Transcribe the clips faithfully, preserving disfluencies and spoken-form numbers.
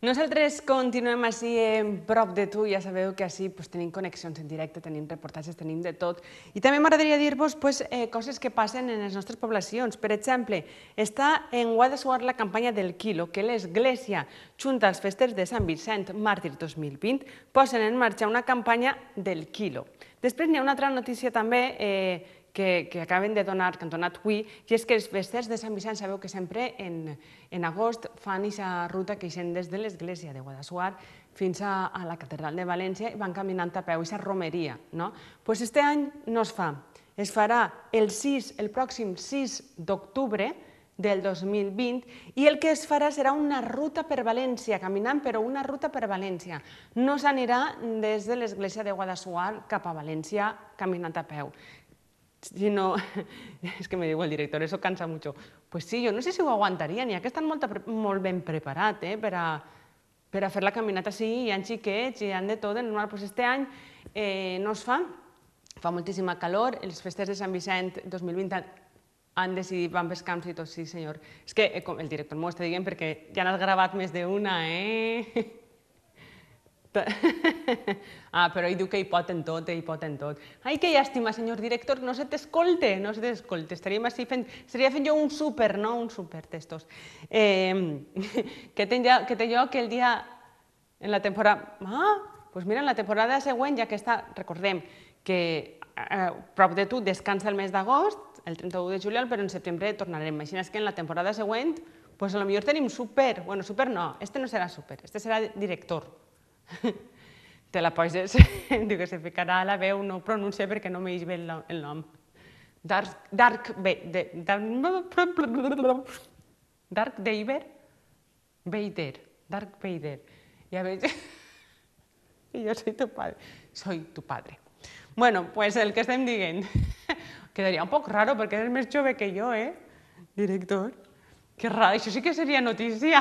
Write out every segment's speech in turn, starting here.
Nosaltres continuem així en prop de tu, ja sabeu que així pues, tenim connexions en directe, tenim reportatges, tenim de tot. I també m'agradaria dir-vos pues, eh, coses que passen en les nostres poblacions. Per exemple, està en Guadassuar la campanya del quilo, que l'Església, junt als festers de Sant Vicent Màrtir dos mil vint, posen en marxa una campanya del quilo. Després n'hi ha una altra notícia també eh, que, que acaben de donar, que han donat avui, i és que els festers de Sant Vicent sabeu que sempre en, en agost fan aquesta ruta que ixen des de l'església de Guadassuar fins a, a la catedral de València i van caminant a peu, aquesta romeria. No? Pues este any no es fa. Es farà el, sis, el pròxim sis d'octubre del dos mil vint i el que es farà serà una ruta per València, caminant, però una ruta per València. No s'anirà des de l'església de Guadassuar cap a València caminant a peu. Si no, és que me diu el director, eso cansa mucho. Pues sí, jo no sé si ho aguantaria, n'hi ha que estan molt, molt ben preparat eh, per, a, per a fer la caminata així, hi ha xiquets, hi ha de tot, normal. Pues este any eh, no es fa, fa moltíssima calor, els festers de Sant Vicent dos mil vint han decidit, van pels camps i tot, sí senyor. És que el director m'ho està dient perquè ja n'has gravat més d'una, eh? Ah, però ell diu que hi pot en tot, hi pot en tot. Ai, que llàstima, senyor director, no se t'escolte, no se t'escolte. Estaríem així fent, estaria fent jo un súper, no? Un súper d'estos. Eh, que té lloc el dia, en la temporada... Ah, doncs mira, en la temporada següent, ja que està, recordem que a prop de tu descansa el mes d'agost, el trenta-u de juliol, però en setembre tornarem. Imagina't que en la temporada següent, doncs potser tenim súper. Bueno, súper no, este no serà súper, este serà director. Te la poses, diu que se ficarà a la veu, no ho pronuncia perquè no m'eix bé el nom. Dark, Dark, Dark Vader, Vader, Dark Vader. Ja veig, jo soy tu padre, soy tu padre. Bueno, pues el que estem dient, quedaria un poc raro perquè eres més jove que jo, eh, director? Que raro, això sí que seria notícia.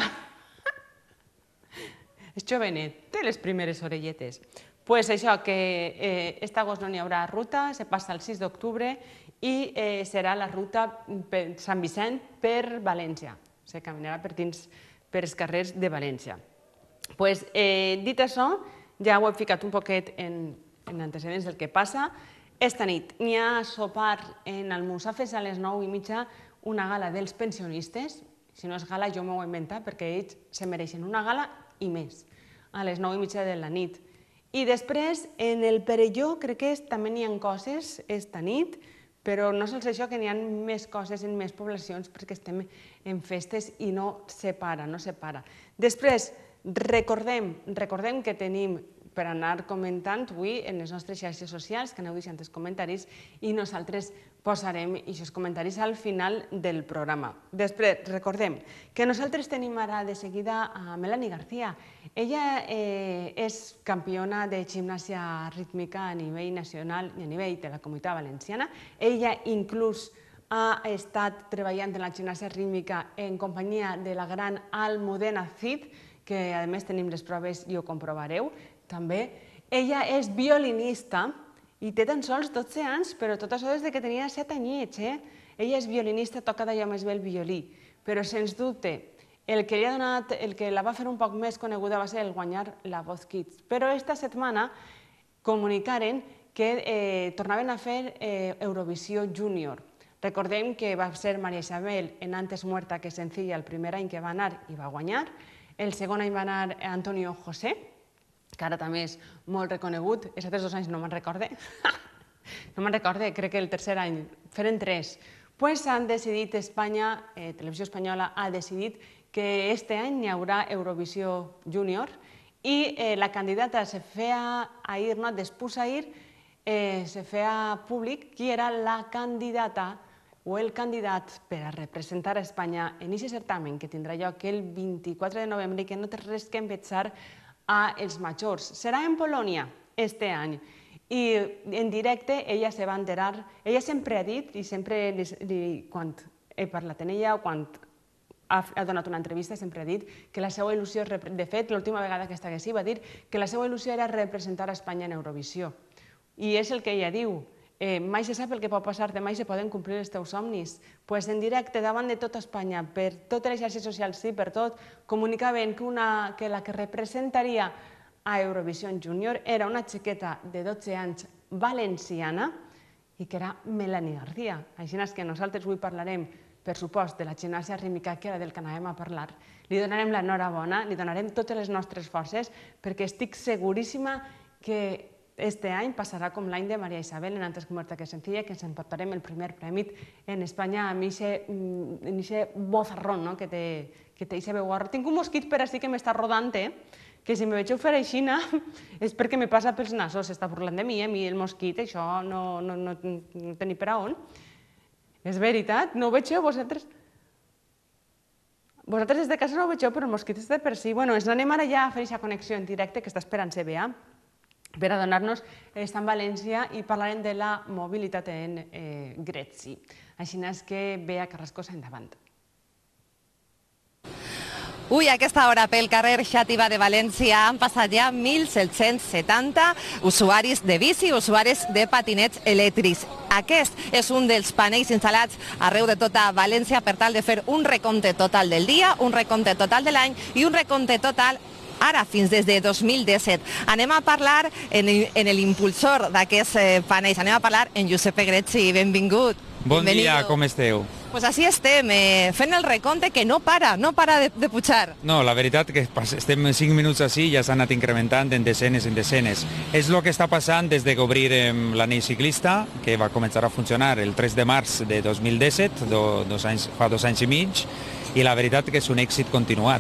És jovenet, té les primeres orelletes. Pues això, que aquest agost no n'hi haurà ruta, se passa el sis d'octubre i serà la ruta per Sant Vicent per València. Se caminarà per dins, per els carrers de València. Pues dit això, ja ho he ficat un poquet en antecedents del que passa. Esta nit n'hi ha sopar en Almussafes a les nou i mitja una gala dels pensionistes. Si no és gala, jo m'ho he inventat perquè ells se mereixen una gala i més, a les nou i mitja de la nit. I després, en el Perelló, crec que també n'hi ha coses esta nit, però no sols això, que n'hi ha més coses en més poblacions perquè estem en festes i no se para, no se para. Després, recordem, recordem que tenim per anar comentant avui en les nostres xarxes socials, que aneu deixant els comentaris, i nosaltres posarem aquests comentaris al final del programa. Després, recordem que nosaltres tenim ara de seguida a Melanie García. Ella és campiona de gimnàsia rítmica a nivell nacional i a nivell de la Comunitat Valenciana. Ella inclús ha estat treballant en la gimnàsia rítmica en companyia de la gran Almudena Cid, que a més tenim les proves i ho comprovareu també. Ella és violinista i té tan sols dotze anys, però tot això des que tenia set anyets. Ella és violinista, toca d'allò més bé el violí, però sens dubte el que li ha donat, el que la va fer un poc més coneguda va ser el guanyar la Voz Kids. Però esta setmana comunicaren que tornaven a fer Eurovisió Júnior. Recordem que va ser María Isabel en Antes muerta que sencilla el primer any que va anar i va guanyar. El segon any va anar Antonio José, que ara també és molt reconegut. Els altres dos anys no me'n recorde. No me'n recorde, crec que el tercer any feren tres. Doncs han decidit, Espanya, Televisió Espanyola ha decidit que este any hi haurà Eurovisió Júnior i la candidata se feia ahir, no, després ahir, se feia públic qui era la candidata o el candidat per a representar a Espanya en aquest certamen que tindrà lloc el vint-i-quatre de novembre i que no té res que empezar a els majors. Serà en Polònia este any i en directe ella se va enterar, ella sempre ha dit i sempre quan he parlat amb ella o quan ha donat una entrevista sempre ha dit que la seva il·lusió, de fet l'última vegada que estava així va dir que la seva il·lusió era representar a Espanya en Eurovisió i és el que ella diu. Eh, mai se sap el que pot passar, demà i se poden complir els teus somnis. Pues en directe, davant de tota Espanya, per totes les xarxes socials, sí, per tot, comunicaven que, una, que la que representaria a Eurovision Junior era una xiqueta de dotze anys valenciana i que era Melanie García. Així és que nosaltres avui parlarem, per supost, de la gimnàsia rítmica, que era del que anàvem a parlar. Li donarem l'enhorabona, li donarem totes les nostres forces, perquè estic seguríssima que este any passarà com l'any de Maria Isabel en Antes que muerta que sencilla, que ens emportarem el primer premi en Espanya amb aquest bozarrón que té aquest veu guarro. Tinc un mosquit per així que m'està rodant, que si me vegeu fer aixina és perquè me passa pels nassos, s'està burlant de mi, a mi el mosquit, això no tenia per a on. És veritat, no ho vegeu vosaltres? Vosaltres des de casa no ho vegeu, però el mosquit està per si. Bueno, ens anem ara ja a fer aquesta connexió en directe que està esperant C B A per a donar-nos, està en València i parlarem de la mobilitat en Gretzi. Així és que Bea Carrascosa endavant. Ui, a aquesta hora pel carrer Xàtiva de València han passat ja mil set-cents setanta usuaris de bici, usuaris de patinets elèctrics. Aquest és un dels panells instal·lats arreu de tota València per tal de fer un recompte total del dia, un recompte total de l'any i un recompte total ara fins des de dos mil disset. Anem a parlar en l'impulsor d'aquests panells, anem a parlar en Giuseppe Gretzi. Benvingut. Bon dia, com esteu? Pues així estem, fent el recompte que no para, no para de pujar. No, la veritat que estem cinc minuts així i ja s'ha anat incrementant en desenes en desenes. És el que està passant des que obrirem l'anell ciclista, que va començar a funcionar el tres de març de dos mil disset, fa dos anys i mig, i la veritat que és un èxit continuat.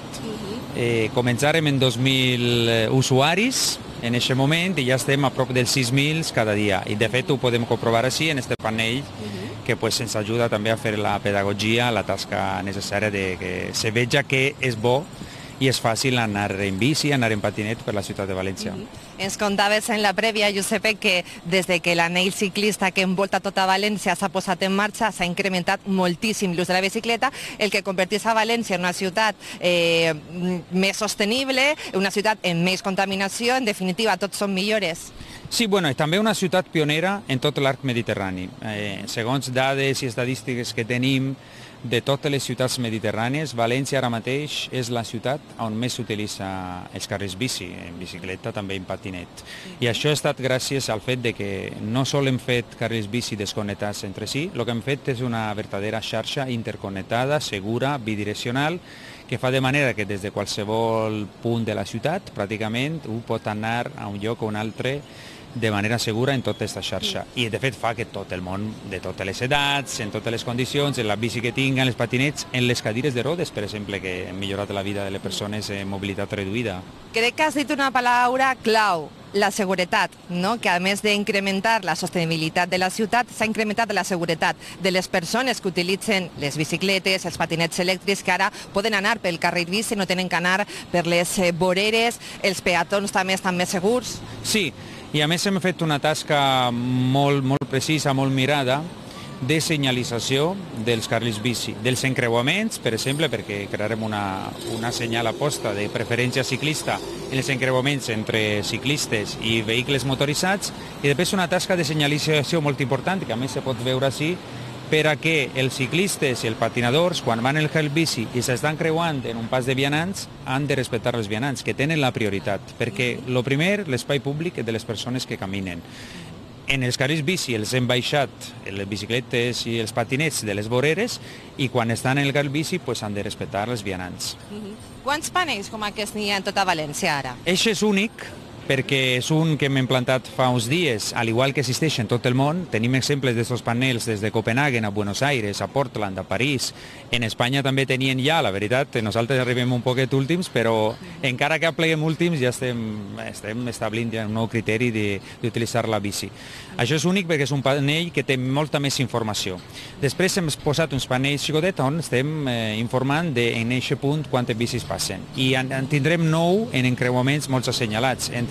Eh, començarem en dos mil usuaris en aquest moment i ja estem a prop dels sis mil cada dia. I de fet ho podem comprovar així en aquest panell que pues, ens ajuda també a fer la pedagogia, la tasca necessària de que se veja que és bo i és fàcil anar en bici, anar en patinet per la ciutat de València. Mm-hmm. Ens contaves en la prèvia, Giuseppe, que des de que l'anell ciclista que envolta tota València s'ha posat en marxa s'ha incrementat moltíssim l'ús de la bicicleta, el que converteix a València en una ciutat eh, més sostenible, una ciutat amb més contaminació, en definitiva, tots són millores. Sí, bueno, és també una ciutat pionera en tot l'arc mediterrani. Eh, segons dades i estadístiques que tenim de totes les ciutats mediterrànies, València ara mateix és la ciutat on més s'utilitza els carrils bici, en bicicleta, també en patinet. I això ha estat gràcies al fet de que no sol hem fet carrils bici desconnectats entre si, el que hem fet és una verdadera xarxa interconnectada, segura, bidireccional, que fa de manera que des de qualsevol punt de la ciutat, pràcticament, un pot anar a un lloc o un altre de manera segura en tota aquesta xarxa. I de fet fa que tot el món, de totes les edats, en totes les condicions, en la bici que tinguen, els patinets, en les cadires de rodes, per exemple, que han millorat la vida de les persones en mobilitat reduïda. Crec que has dit una paraula clau, la seguretat, no? Que a més d'incrementar la sostenibilitat de la ciutat, s'ha incrementat la seguretat de les persones que utilitzen les bicicletes, els patinets elèctrics, que ara poden anar pel carril bici, no tenen que anar per les voreres, els peatons també estan més segurs. Sí, i a més hem fet una tasca molt, molt precisa, molt mirada, de senyalització dels carrils bici, dels encreuaments, per exemple, perquè crearem una, una senyal aposta de preferència ciclista en els encreuaments entre ciclistes i vehicles motoritzats, i després una tasca de senyalització molt important, que a més se pot veure així, per a que els ciclistes i els patinadors, quan van en el carril bici i s'estan creuant en un pas de vianants, han de respectar els vianants, que tenen la prioritat, perquè, el primer, l'espai públic de les persones que caminen. En els carrils bici els hem baixat les bicicletes i els patinets de les voreres i quan estan en el carril bici pues, han de respectar els vianants. Mm-hmm. Quants panells com aquests n'hi ha en tota València ara? Eix és únic, perquè és un que hem implantat fa uns dies, al igual que existeix en tot el món. Tenim exemples d'aquests panels des de Copenhagen a Buenos Aires, a Portland, a París. En Espanya també tenien ja, la veritat, nosaltres arribem un poquet últims, però encara que apleguem últims ja estem, estem establint ja un nou criteri d'utilitzar la bici. Això és únic perquè és un panell que té molta més informació. Després hem posat uns panells xicotets on estem eh, informant de, en aquest punt quantes bicis passen. I en, en tindrem nou en encreuaments molt assenyalats, entre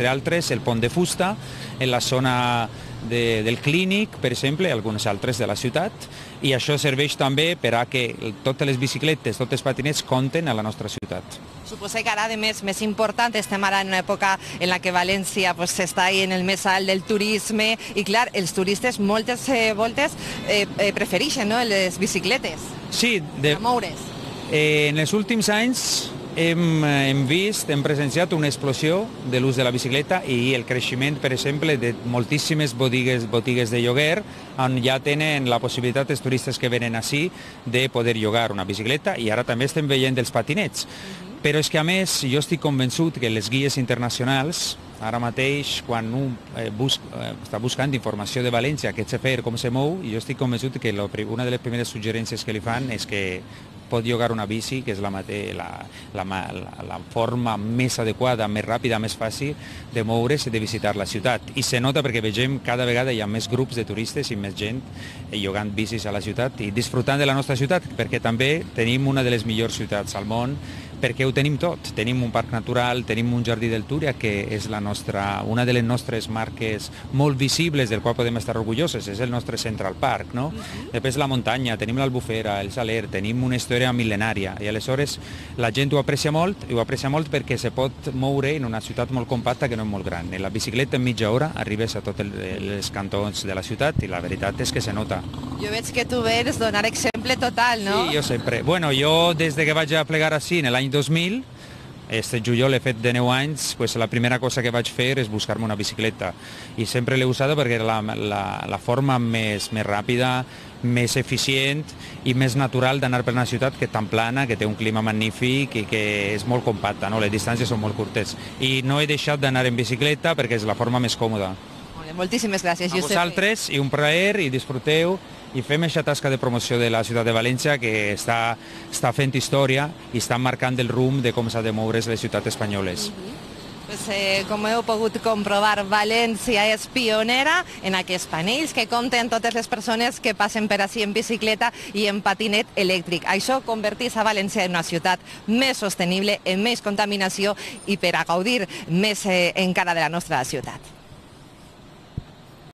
entre altres, el pont de fusta, en la zona de, del clínic, per exemple, i algunes altres de la ciutat, i això serveix també per a que totes les bicicletes, tots els patinets compten a la nostra ciutat. Suposo que ara, a més, més important, estem ara en una època en la que València pues, està ahí en el més alt del turisme i, clar, els turistes moltes eh, voltes eh, eh, prefereixen, no?, les bicicletes. Sí, de, a moure's. Eh, en els últims anys hem, hem vist, hem presenciat una explosió de l'ús de la bicicleta i el creixement, per exemple, de moltíssimes botigues, botigues de lloguer on ja tenen la possibilitat els turistes que venen així de poder llogar una bicicleta i ara també estem veient els patinets. Però és que, a més, jo estic convençut que les guies internacionals, ara mateix, quan un eh, bus, eh, està buscant informació de València, què s'ha fer, com se mou, jo estic convençut que lo, una de les primeres suggerències que li fan és que pot llogar una bici, que és la, la, la, la, la forma més adequada, més ràpida, més fàcil de moure's i de visitar la ciutat. I se nota perquè vegem cada vegada hi ha més grups de turistes i més gent llogant bicis a la ciutat i disfrutant de la nostra ciutat, perquè també tenim una de les millors ciutats al món, perquè ho tenim tot. Tenim un parc natural, tenim un jardí del Túria, que és la nostra, una de les nostres marques molt visibles del qual podem estar orgulloses, és el nostre Central Park, no? Uh-huh. Després la muntanya, tenim l'Albufera, el Saler, tenim una història mil·lenària i aleshores la gent ho aprecia molt i ho aprecia molt perquè se pot moure en una ciutat molt compacta que no és molt gran. En la bicicleta en mitja hora arribes a tots els cantons de la ciutat i la veritat és que se nota. Jo veig que tu vens donar exemple total, no? Sí, jo sempre. Bueno, jo des de que vaig a plegar així en l'any dos mil, este juliol he fet de nou anys, pues la primera cosa que vaig fer és buscar-me una bicicleta i sempre l'he usada perquè era la, la, la forma més, més ràpida, més eficient i més natural d'anar per una ciutat que és tan plana, que té un clima magnífic i que és molt compacta, no? Les distàncies són molt curtes. I no he deixat d'anar en bicicleta perquè és la forma més còmoda. Molt bé, moltíssimes gràcies, a Josep. A vosaltres, i un plaer, i disfruteu, i fem aquesta tasca de promoció de la ciutat de València que està, està fent història i està marcant el rumb de com s'ha de moure's les ciutats espanyoles. Uh-huh. Pues, eh, com heu pogut comprovar, València és pionera en aquests panells que compten totes les persones que passen per ací en bicicleta i en patinet elèctric. Això converteix a València en una ciutat més sostenible, en menys contaminació i per a gaudir més eh, encara de la nostra ciutat.